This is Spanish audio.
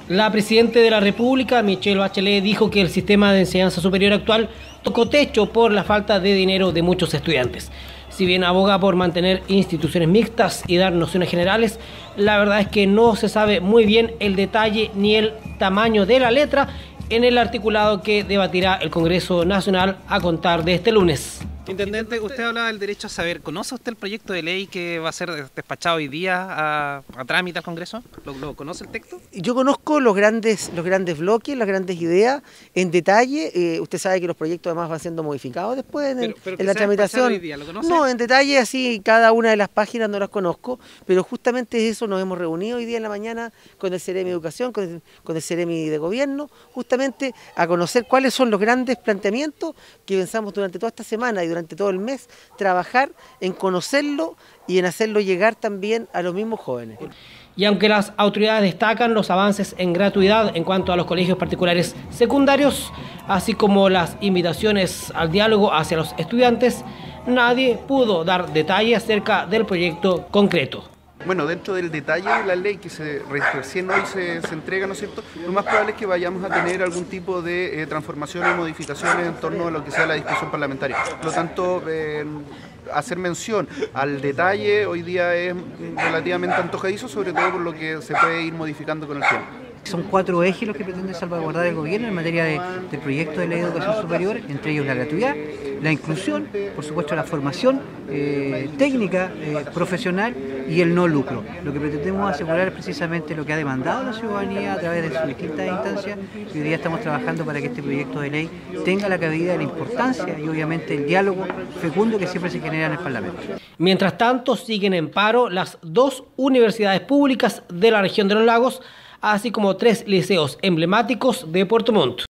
La Presidenta de la República, Michelle Bachelet, dijo que el sistema de enseñanza superior actual tocó techo por la falta de dinero de muchos estudiantes. Si bien aboga por mantener instituciones mixtas y dar nociones generales, la verdad es que no se sabe muy bien el detalle ni el tamaño de la letra en el articulado que debatirá el Congreso Nacional a contar de este lunes. Intendente, usted hablaba del derecho a saber. ¿Conoce usted el proyecto de ley que va a ser despachado hoy día a trámite al Congreso? ¿Lo conoce el texto? Yo conozco los grandes bloques, las grandes ideas en detalle. Usted sabe que los proyectos además van siendo modificados después en la tramitación. Hoy día, ¿lo conoce? No, en detalle así cada una de las páginas no las conozco, pero justamente eso nos hemos reunido hoy día en la mañana con el Ceremi de Educación, con el Ceremi de Gobierno, justamente a conocer cuáles son los grandes planteamientos que pensamos durante toda esta semana y durante todo el mes, trabajar en conocerlo y en hacerlo llegar también a los mismos jóvenes. Y aunque las autoridades destacan los avances en gratuidad en cuanto a los colegios particulares secundarios, así como las invitaciones al diálogo hacia los estudiantes, nadie pudo dar detalles acerca del proyecto concreto. Bueno, dentro del detalle de la ley que recién hoy se entrega, ¿no es cierto?, lo más probable es que vayamos a tener algún tipo de transformaciones o modificaciones en torno a lo que sea la discusión parlamentaria. Por lo tanto, hacer mención al detalle hoy día es relativamente antojadizo, sobre todo por lo que se puede ir modificando con el tiempo. Son 4 ejes los que pretende salvaguardar el gobierno en materia del proyecto de ley de educación superior, entre ellos la gratuidad, la inclusión, por supuesto la formación técnica, profesional y el no lucro. Lo que pretendemos asegurar es precisamente lo que ha demandado la ciudadanía a través de sus distintas instancias y hoy día estamos trabajando para que este proyecto de ley tenga la cabida de la importancia y obviamente el diálogo fecundo que siempre se genera en el Parlamento. Mientras tanto, siguen en paro las 2 universidades públicas de la región de los lagos, así como 3 liceos emblemáticos de Puerto Montt.